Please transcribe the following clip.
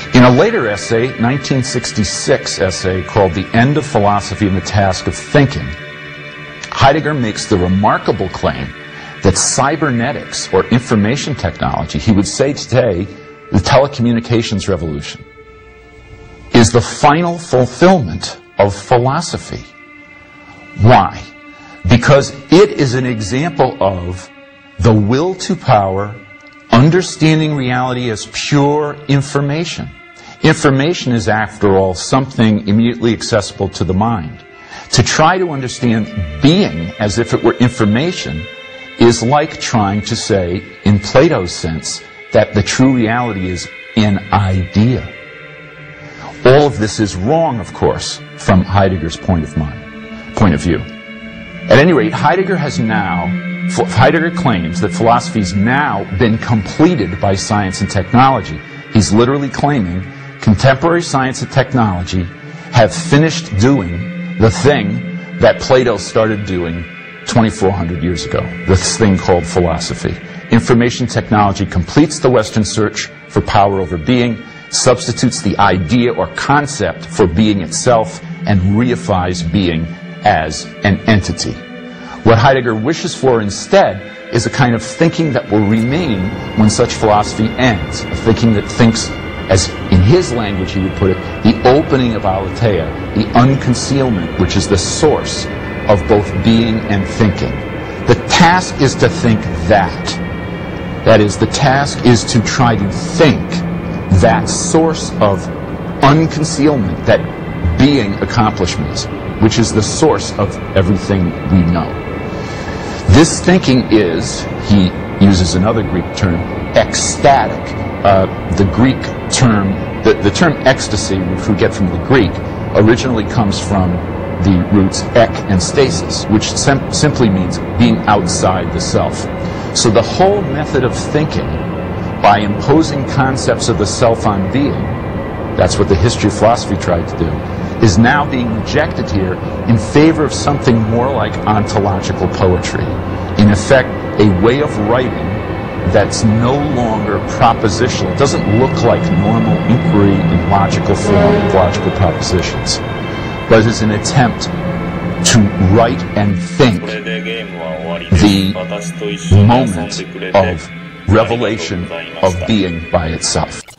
In a later essay, 1966 essay called The End of Philosophy and the Task of Thinking, Heidegger makes the remarkable claim that cybernetics, or information technology, he would say today, the telecommunications revolution, is the final fulfillment of philosophy. Why? Because it is an example of the will to power, understanding reality as pure information. Information is, after all, something immediately accessible to the mind. To try to understand being as if it were information is like trying to say, in Plato's sense, that the true reality is an idea. All of this is wrong, of course, from Heidegger's point of view. At any rate, Heidegger claims that philosophy has now been completed by science and technology. He's literally claiming contemporary science and technology have finished doing the thing that Plato started doing 2,400 years ago, this thing called philosophy. Information technology completes the Western search for power over being, substitutes the idea or concept for being itself, and reifies being as an entity. What Heidegger wishes for instead is a kind of thinking that will remain when such philosophy ends, a thinking that thinks, as in his language he would put it, the opening of aletheia, the unconcealment, which is the source of both being and thinking. The task is to think that. That is, the task is to try to think that source of unconcealment that being accomplishes, which is the source of everything we know. This thinking is, he uses another Greek term, ecstatic. The Greek term, the term ecstasy, which we get from the Greek, originally comes from the roots ek and stasis, which simply means being outside the self. So the whole method of thinking, by imposing concepts of the self on being, that's what the history of philosophy tried to do, is now being rejected here in favor of something more like ontological poetry. In effect, a way of writing that's no longer propositional. It doesn't look like normal inquiry in logical form, logical propositions, but is an attempt to write and think the moment of revelation of being by itself.